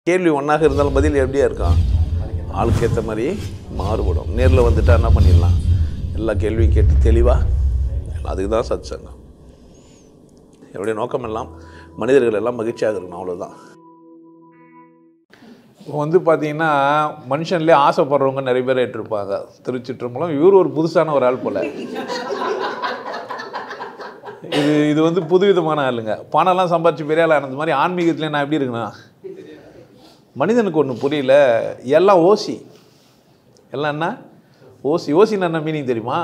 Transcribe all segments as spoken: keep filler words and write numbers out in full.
கேள்வி ஒன்றாக இருந்தாலும் பதில் எப்படியா இருக்கும், ஆளுக்கு ஏற்ற மாதிரி மாறுபடும். நேரில் வந்துட்டா என்ன பண்ணிடலாம், எல்லா கேள்வியும் கேட்டு தெளிவாக, அதுக்கு தான் சத் சங்கம். என்னுடைய நோக்கம் எல்லாம் மனிதர்கள் எல்லாம் மகிழ்ச்சியாக இருக்கணும், அவ்வளோதான். இப்போ வந்து பார்த்தீங்கன்னா மனுஷன்லேயே ஆசைப்படுறவங்க நிறைய பேர் ஏற்றிருப்பாங்க. திருச்சிற்றம்பலம் இவர் ஒரு புதுசான ஒரு ஆள் போல். இது இது வந்து புதுவிதமான ஆளுங்க. பணம்லாம் சம்பாதிச்சு பெரிய ஆள் ஆனது மாதிரி ஆன்மீகத்தில் நான் எப்படி இருக்குண்ணா, மனிதனுக்கு ஒன்று புரியல, எல்லாம் ஓசி. எல்லாம் என்ன ஓசி? ஓசின்னு என்ன மீனிங் தெரியுமா?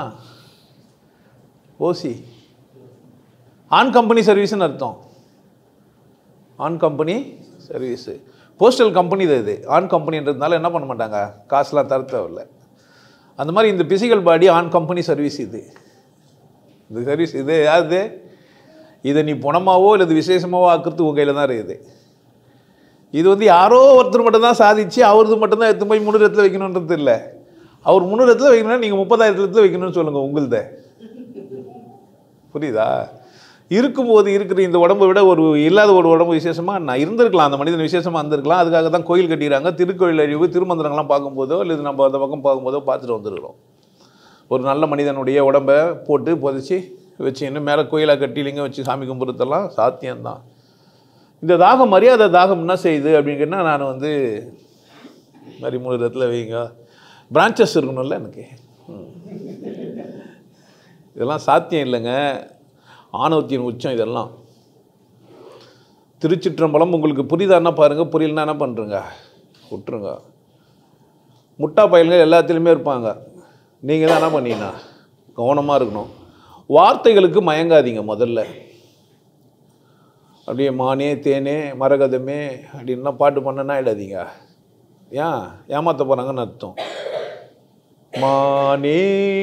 ஓசி ஆன் கம்பெனி சர்வீஸ்ன்னு அர்த்தம். On company service postal company தான் இது. ஆன் கம்பெனின்றதுனால என்ன பண்ண மாட்டாங்க, காசுலாம் தர தேவையில்லை. அந்த மாதிரி இந்த physical body on company service. இது இந்த சர்வீஸ் இது யாருது? இதை நீ பணமாவோ இல்லை இது விசேஷமாவோ ஆக்குறது உங்கள் கையில் தான் இருக்குது. இது வந்து யாரோ ஒருத்தர் மட்டும்தான் சாதிச்சு அவரது மட்டும்தான் எடுத்து போய் முன்னூறு வைக்கணுன்றது இல்லை. அவர் முன்னூறு வைக்கணும்னா நீங்கள் முப்பதாயிரத்துல வைக்கணும்னு சொல்லுங்கள் உங்களுத. புரியுதா? இருக்கும்போது இருக்கிற இந்த உடம்பை விட ஒரு இல்லாத ஒரு உடம்பு விசேஷமாக நான் இருந்திருக்கலாம், அந்த மனிதன் விசேஷமாக இருந்திருக்கலாம். அதுக்காக தான் கோயில் கட்டிக்கிறாங்க. திருக்கோயில் அழிவு திருமந்திரங்கள்லாம் பார்க்கும்போதோ இல்லை நம்ம அந்த பக்கம் பார்க்கும்போதோ பார்த்துட்டு வந்துருக்கிறோம். ஒரு நல்ல மனிதனுடைய உடம்பை போட்டு புதைச்சி வச்சு இன்னும் மேலே கோயிலாக கட்டி லிங்கம் வச்சு சாமி கும்பிட்றதெல்லாம் சாத்தியம்தான். இந்த தாகம் மரியாதை தாகம் என்ன செய்யுது அப்படின்னு கேட்டால், நான் வந்து மாதிரி மூணு இடத்துல வைங்க பிரான்ச்சஸ் இருக்கணும்ல எனக்கு. இதெல்லாம் சாத்தியம் இல்லைங்க, ஆணவத்தின் உச்சம் இதெல்லாம். திருச்சிற்றம்பலம் உங்களுக்கு புரியுதான்னா பாருங்கள், புரியலன்னா என்ன பண்ணுறங்க, விட்டுருங்க. முட்டா பயல்கள் எல்லாத்துலேயுமே இருப்பாங்க. நீங்கள் தான் என்ன பண்ணீங்கன்னா கவனமாக இருக்கணும். வார்த்தைகளுக்கு மயங்காதீங்க முதல்ல. அப்படியே மானே தேனே மரகதமே அப்படின்னா பாட்டு பண்ணனா ஆகிடாதீங்க. ஏன் ஏமாற்ற போகிறாங்கன்னு அர்த்தம். மானே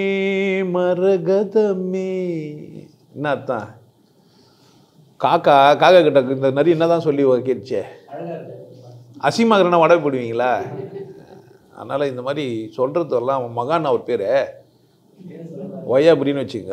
மரகதமே என்ன அர்த்தம்? காக்கா காக்கா கிட்ட இந்த நரி என்ன தான் சொல்லி கேட்டுச்சே, அசிமாகரனா வடை போடுவீங்களா? அதனால் இந்த மாதிரி சொல்கிறதெல்லாம் மகான் அவர் பேர் ஒய்யா அப்படின்னு வச்சுங்க.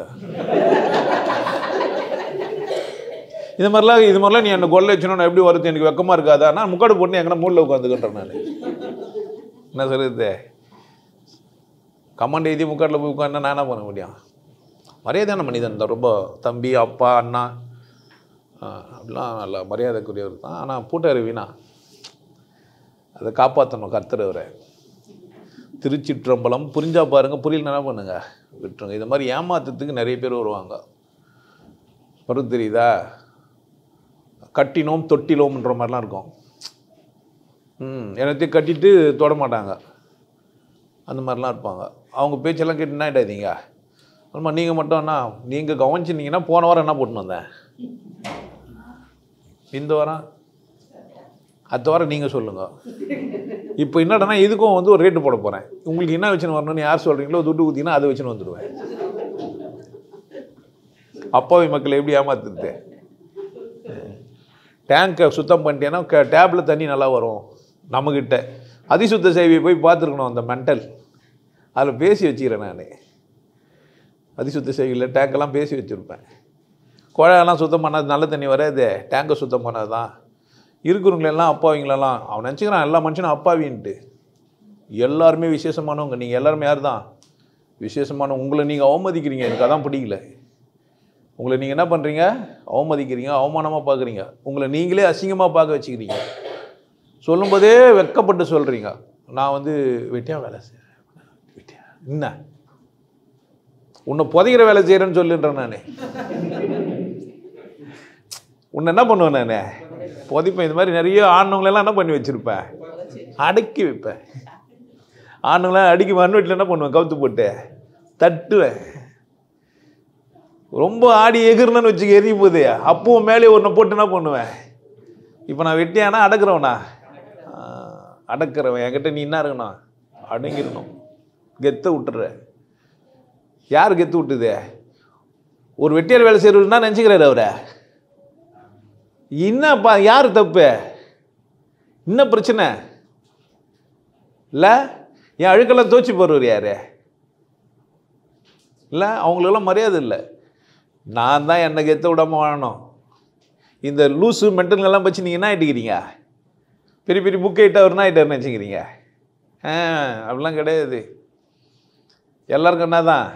இது மாதிரிலாம் இது மாதிரிலாம் நீ என்னை கொள்ள வச்சுனா நான் எப்படி வருது, எனக்கு வெக்கமாக இருக்காதா? நான் முக்காடு போட்டு எங்கன்னா மூடில் உட்காந்துக்கிட்டேன். நான் என்ன சொல்லுறது, கமாண்ட் எழுதி முக்காட்டில் போய் உட்காந்து நான் என்ன பண்ண முடியும்? மரியாதையான மனிதன் தான், ரொம்ப தம்பி அப்பா அண்ணா அப்படிலாம் நல்லா மரியாதைக்குரியவர் தான். ஆனால் பூட்டாரு வீணா, அதை காப்பாற்றணும் கர்த்தரவரை. திருச்சிற்றம்பலம் புரிஞ்சா பாருங்கள், புரியல என்ன பண்ணுங்க விட்டுருங்க. இது மாதிரி ஏமாத்துறதுக்கு நிறைய பேர் வருவாங்க. வரும் தெரியுதா? கட்டினோம் தொட்டிலோம்ன்ற மாதிரிலாம் இருக்கும். ம் எல்லாத்தையும் கட்டிட்டு தொட மாட்டாங்க, அந்த மாதிரிலாம் இருப்பாங்க. அவங்க பேச்செல்லாம் கேட்டு என்ன ஆகிடாதீங்க. ஆமாம் நீங்கள் மட்டும் என்ன நீங்கள் கவனிச்சிருந்தீங்கன்னா போன வாரம் என்ன போட்டுன்னு வந்தேன், இந்த வாரம் அடுத்த வாரம் நீங்கள் சொல்லுங்கள். இப்போ என்னடனா இதுக்கும் வந்து ஒரு ரேட்டு போட போகிறேன். உங்களுக்கு என்ன வச்சுன்னு வரணும்னு யார் சொல்கிறீங்களோ துட்டு ஊற்றிங்கன்னா அதை வச்சுன்னு வந்துடுவேன். அப்பாவி மக்களை எப்படி ஏமாத்துறது? டேங்கை சுத்தம் பண்ணிட்டேன்னா டேப்பில் தண்ணி நல்லா வரும். நம்மக்கிட்ட அதிசுத்த சேவையை போய் பார்த்துருக்கணும். அந்த மென்டல் அதில் பேசி வச்சுக்கிறேன் நான். அதிசுத்த சேவையில் டேங்கெல்லாம் பேசி வச்சுருப்பேன். குழாயெல்லாம் சுத்தம் பண்ணாது, நல்ல தண்ணி வராது, டேங்கை சுத்தம் பண்ணாது தான். இருக்கிறவங்களெல்லாம் அப்பாவிங்களெல்லாம் அவன் நினச்சிக்கிறான் எல்லா மனுஷனும் அப்பாவின்ட்டு. எல்லாருமே விசேஷமானவங்க. நீங்கள் எல்லாருமே யார் தான் விசேஷமான? உங்களை நீங்கள் அவமதிக்கிறீங்க, எனக்கு அதான் பிடிக்கல. உங்களை நீங்கள் என்ன பண்ணுறீங்க, அவமதிக்கிறீங்க, அவமானமாக பார்க்குறீங்க, உங்களை நீங்களே அசிங்கமாக பார்க்க வச்சுக்கிறீங்க. சொல்லும்போதே வெட்கப்பட்டு சொல்கிறீங்க, நான் வந்து வெட்டியாக வேலை செய்கிறேன். வெட்டியா என்ன உன்னை புதைக்கிற வேலை செய்கிறேன்னு சொல்லுன்றேன் நான். உன்னை என்ன பண்ணுவேன் நான், புதைப்பேன். இது மாதிரி நிறைய ஆண்ணுங்களெல்லாம் என்ன பண்ணி வச்சுருப்பேன், அடக்கி வைப்பேன். ஆண்ணுங்களாம் அடிக்கி மண் வீட்டில் என்ன பண்ணுவேன், கவுத்து போட்டு தட்டுவேன். ரொம்ப ஆடி எகிர்னு வச்சுக்க எரியும் போது அப்பவும் மேலே ஒன்றை போட்டு என்ன பண்ணுவேன். இப்போ நான் வெட்டியானா அடக்கிறவனா, அடக்கிறவன். என்கிட்ட நீ என்ன இருக்கணும், அடங்கிடணும். கெத்தை விட்டுற. யார் கெத்து விட்டுது? ஒரு வெட்டியார் வேலை செய்கிறவருன்னா நினச்சிக்கிறாரு அவரை. என்னப்பா யார் தப்பு, என்ன பிரச்சனை இல்லை? என் அழுக்கெல்லாம் தோச்சி போடுவார் யார் இல்லை? அவங்களுக்கெல்லாம் மரியாதை இல்லை. நான் தான் என்னை கெத்த விடாமல் வாழணும். இந்த லூஸு மென்டல்கள்லாம் வச்சு நீங்கள் என்ன ஆகிட்டுக்கிறீங்க? பெரிய பெரிய புக் ஆகிட்டவர்னா ஆகிட்டார்னு வச்சுக்கிறீங்க. ஆ அப்படிலாம் கிடையாது. எல்லோருக்கும் என்ன தான்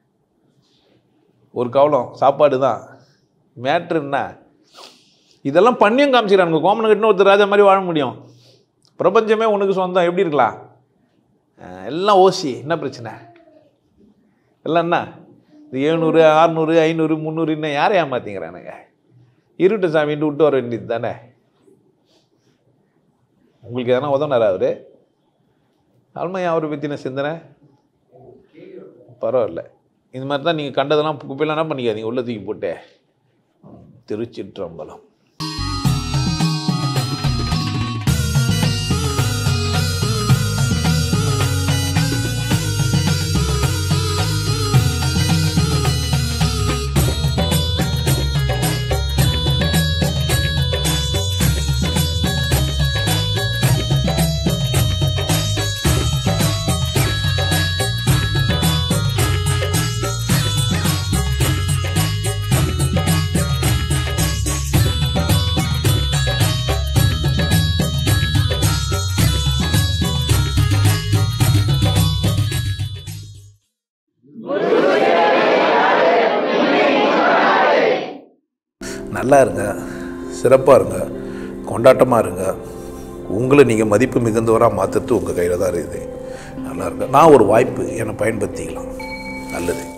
ஒரு கவலம் சாப்பாடு தான் மேட்ரு. என்ன இதெல்லாம் பண்ணியும் காமிச்சிக்கிறானுங்க. கோமனை கட்டின ஒருத்தர் ராஜா மாதிரி வாழ முடியும். பிரபஞ்சமே உனக்கு சொந்தம் எப்படி இருக்கலாம்? எல்லாம் ஓசி. என்ன பிரச்சனை? எல்லாம் என்ன இது எழுநூறு அறுநூறு ஐநூறு முந்நூறு இன்னும் யாரை ஏமாத்திங்கிறானுங்க? இருட்டு சாமின்ட்டு விட்டு வர வேண்டியது தானே. உங்களுக்கு எதனா உதவினாரா அவரு? ஆல்மையா அவரை பற்றின சிந்தனை பரவாயில்ல. இந்த மாதிரி தான் நீங்கள் கண்டதெல்லாம் குப்பையெல்லாம் என்ன பண்ணிக்காதீங்க, உள்ள தூக்கி போட்டு. திருச்சிற்றம்பலம். நல்லா இருங்க, சிறப்பாக இருங்க, கொண்டாட்டமாக இருங்க. உங்களை நீங்கள் மதிப்பு மிகுந்தவராக மாற்றுறது உங்கள் கையில் தான் இருக்குது. நல்லா இருங்க. நான் ஒரு வாய்ப்பு என்னை பயன்படுத்திக்கலாம். நல்லது.